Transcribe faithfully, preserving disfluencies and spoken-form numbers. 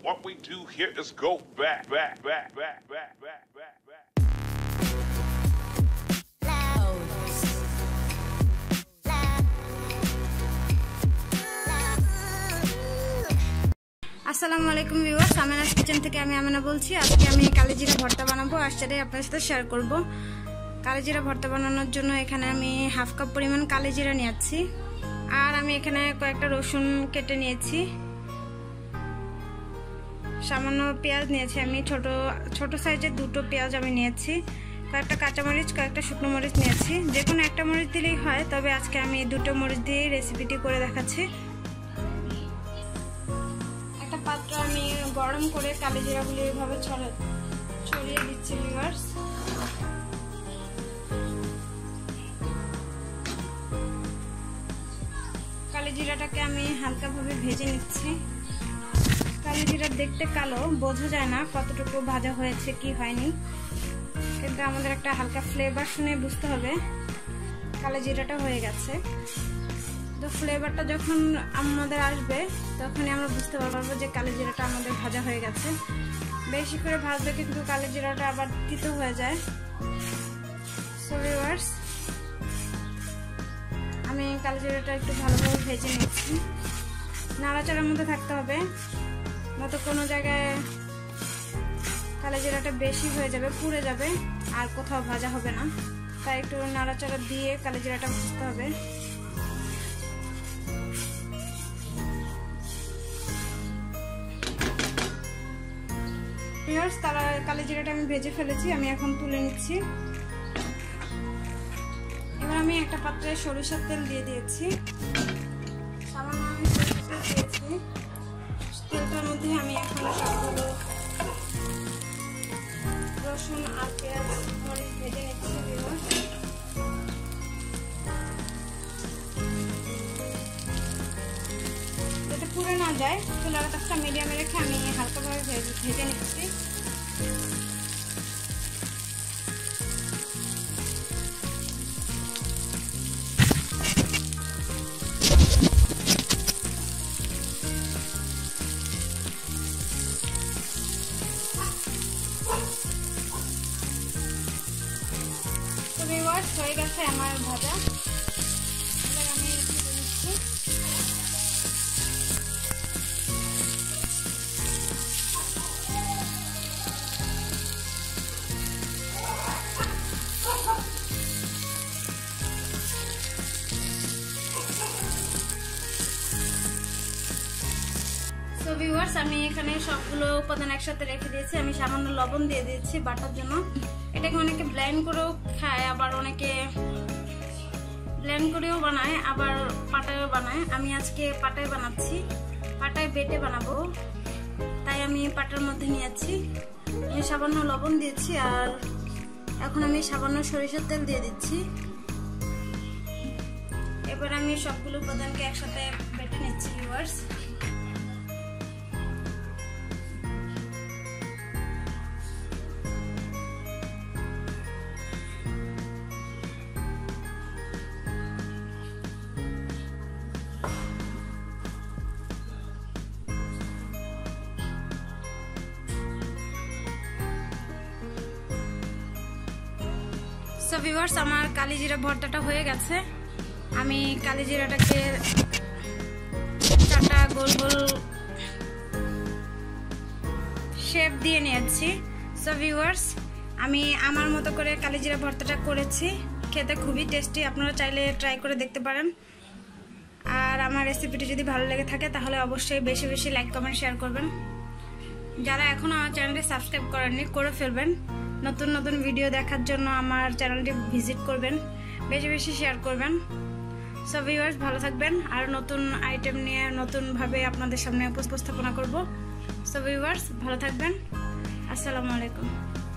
What we do here is go back, back, back, back, back, back, back, back. আসসালামু আলাইকুম viewers, Amina's kitchen থেকে আমি আমিনা বলছি। আজকে আমি কালিজিরা ভর্তা বানাবো আর সেটাই আপনাদের সাথে শেয়ার করব। কালিজিরা ভর্তা বানানোর জন্য এখানে আমি হাফ কাপ পরিমাণ কালিজিরা নিয়েছি, আর আমি এখানে কয়েকটা রসুন কেটে নিয়েছি, সামান্য পেঁয়াজ নিয়েছি, আমি ছোট ছোট সাইজের দুটো পেঁয়াজ আমি নিয়েছি, কয়েকটা কাঁচামরিচ, কয়েকটা শুকনো মরিচ নিয়েছি। যে কোনো একটা মরিচ দিলেই হয়, তবে আজকে আমি দুটো মরিচ দিয়ে রেসিপিটি করে দেখাচ্ছি। একটা পাত্র আমি গরম করে কালিজিরাগুলি এভাবে ছড়িয়ে দিচ্ছি ভিউয়ার্স। কালিজিরাটাকে আমি হালকাভাবে ভেজে নিচ্ছি। কালিজিরা দেখতে কালো, বোঝা যায় না কতটুকু ভাজা হয়েছে কি হয়নি, কিন্তু আমাদের একটা হালকা ফ্লেভার শুনে বুঝতে হবে কালিজিরাটা হয়ে গেছে। তো ফ্লেভারটা যখন আমাদের আসবে তখনই আমরা বুঝতে পারবো যে কালিজিরাটা আমাদের ভাজা হয়ে গেছে। বেশি করে ভাজবে কিন্তু কালিজিরাটা আবার তিতো হয়ে যায়। সো ভিউয়ার্স, আমি কালিজিরাটা একটু ভালোভাবে ভেজে নিচ্ছি। নাড়াচাড়ার মধ্যে থাকতে হবে, নয়তো কোনো জায়গায় কালিজিরাটা বেশি হয়ে যাবে, পুড়ে যাবে, আর কোথাও ভাজা হবে না। তাই একটু নাড়াচাড়া দিয়ে কালিজিরাটা ভাজতে হবে। ভিউয়ার্স, তারা কালিজিরাটা আমি ভেজে ফেলেছি, আমি এখন তুলে নিচ্ছি। এবার আমি একটা পাত্রে সরিষার তেল দিয়ে দিয়েছি, সামান্য আমি সরিষার তেল দিয়েছি। তেলটার মধ্যে আমি এখন সবগুলো রসুন আর পেঁয়াজ মরিচ ভেজে নিচ্ছি। যাতে পুড়ে না যায়, চুলার কাছটা মিডিয়ামে রেখে আমি হালকাভাবে ভেজে নিচ্ছি। ভিউয়ার্স, হয়ে গেছে আমার ভাজা, এবার আমি তুলে নিচ্ছি। তো ভিউয়ার্স, আমি এখানে সবগুলো উপাদান একসাথে রেখে দিয়েছি। আমি সামান্য লবণ দিয়ে দিয়েছি বাটার জন্য। এটাকে অনেকে ব্লেন্ড করেও খায়, আবার অনেকে ব্লেন্ড করেও বানায়, আবার পাটায়ও বানায়। আমি আজকে পাটায় বানাচ্ছি, পাটায় বেটে বানাবো, তাই আমি পাটার মধ্যে নিয়েছি। আমি সামান্য লবণ দিয়েছি, আর এখন আমি সামান্য সরিষার তেল দিয়ে দিচ্ছি। এবার আমি সবগুলো উপাদানকে একসাথে বেটে নিচ্ছি ভিউয়ার্স। সো ভিউয়ার্স, আমার কালিজিরা ভর্তাটা হয়ে গেছে। আমি কালিজিরাটাকে চারটা গোল গোল শেপ দিয়ে নিয়েছি। সো ভিউয়ার্স, আমি আমার মতো করে কালিজিরা ভর্তাটা করেছি, খেতে খুবই টেস্টি। আপনারা চাইলে ট্রাই করে দেখতে পারেন। আর আমার রেসিপিটি যদি ভালো লেগে থাকে তাহলে অবশ্যই বেশি বেশি লাইক কমেন্ট শেয়ার করবেন। যারা এখন আমার চ্যানেলটি সাবস্ক্রাইব করেননি, করে ফেলবেন। নতুন নতুন ভিডিও দেখার জন্য আমার চ্যানেলটি ভিজিট করবেন, বেশি বেশি শেয়ার করবেন। সো ভিউয়ার্স, ভালো থাকবেন, আর নতুন আইটেম নিয়ে নতুনভাবে আপনাদের সামনে উপস্থাপনা করব। সো ভিউয়ার্স, ভালো থাকবেন। আসসালামু আলাইকুম।